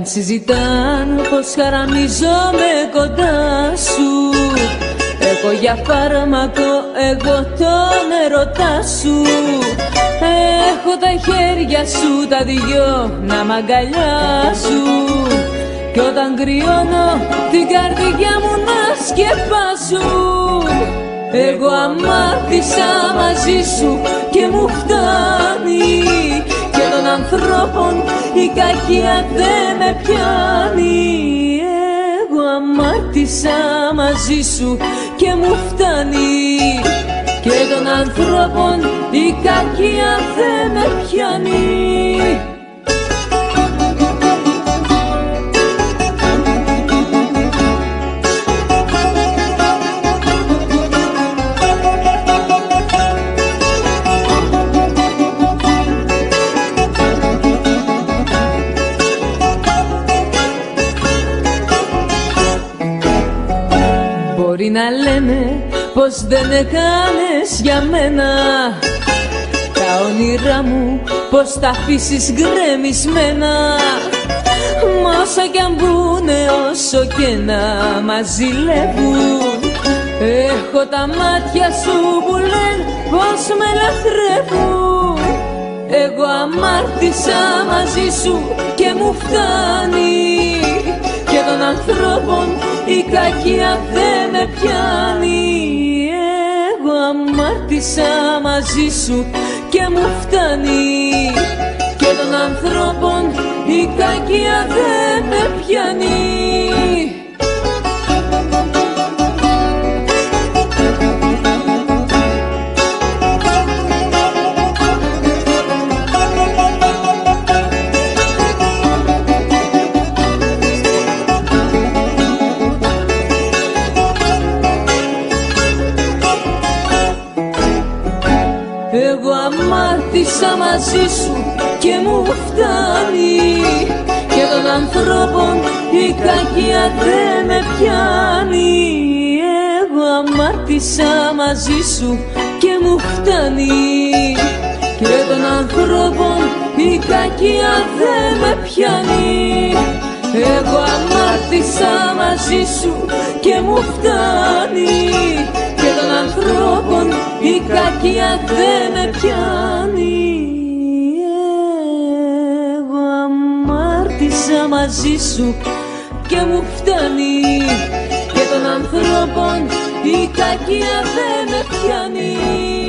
συζητάν πως χαραμίζομαι κοντά σου. Εγώ για φάρμακο, εγώ τον ερωτά σου. Έχω τα χέρια σου τα δυο να μ' αγκαλιάζουν, κι όταν κρυώνω την καρδιά μου να σκεπάζουν. Εγώ αμάρτησα μαζί σου και μου φτάνει, και των ανθρώπων η κακία δεν με πιάνει. Εγώ αμάρτησα μαζί σου και μου φτάνει, και των ανθρώπων η κακία δεν με πιάνει. Μπορεί να λένε πως δεν έκανες για μένα τα όνειρά μου, πως τα αφήσεις γκρεμισμένα. Μα όσα κι αν μπουνε, όσο και να μας ζηλεύουν, έχω τα μάτια σου που λένε πως με λατρεύουν. Εγώ αμάρτησα μαζί σου και μου φτάνει, και των ανθρώπων η κακία δεν με πιάνει. Εγώ αμάρτησα μαζί σου και μου φτάνει, και των ανθρώπων η κακία δεν με πιάνει. Εγώ αμάρτησα μαζί σου και μου φτάνει, και των ανθρώπων η κακία δεν με πιάνει. Εγώ αμάρτησα μαζί σου και μου φτάνει, και των ανθρώπων η κακία δεν με πιάνει. Εγώ αμάρτησα μαζί σου και μου φτάνει, και των ανθρώπων η κακία δεν με πιάνει. Εγώ αμάρτησα μαζί σου και μου φτάνει, και των ανθρώπων η κακία δεν με πιάνει.